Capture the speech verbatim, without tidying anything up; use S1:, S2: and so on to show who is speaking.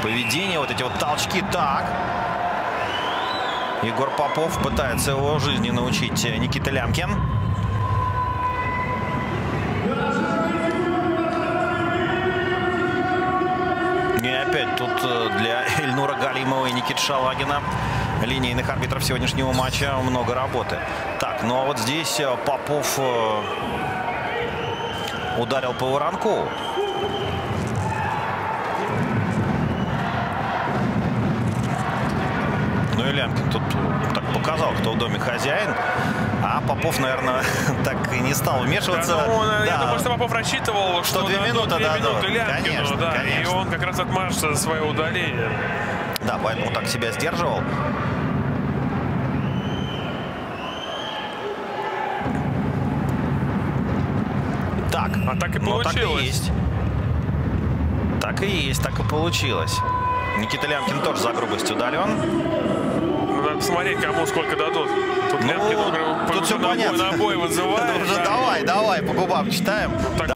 S1: поведение, вот эти вот толчки. Так. Егор Попов пытается его жизни научить Никита Лямкин. И опять тут для Ильнура Галимова и Никиты Шалагина, линейных арбитров сегодняшнего матча, много работы. Так, ну а вот здесь Попов ударил по Воронкову. Ну и Лямкин тут так показал, кто в доме хозяин. А Попов, наверное, так и не стал вмешиваться.
S2: Да, ну, он,
S1: да.
S2: Я думаю, что Попов рассчитывал, что,
S1: что две минуты,
S2: две
S1: да,
S2: минуты
S1: да,
S2: Лямкину,
S1: конечно,
S2: да,
S1: конечно.
S2: И он как раз отмажется за свое удаление.
S1: Да, поэтому так себя сдерживал. Так,
S2: а так и
S1: ну,
S2: получилось.
S1: Так и есть. Так и есть, так и получилось. Никита Лямкин тоже за грубость удален.
S2: Ну, надо посмотреть, кому сколько дадут. Тут
S1: Ну,
S2: Лямкин,
S1: тут все
S2: на бой,
S1: понятно.
S2: на бой вызывает.
S1: Давай, давай, по губам читаем.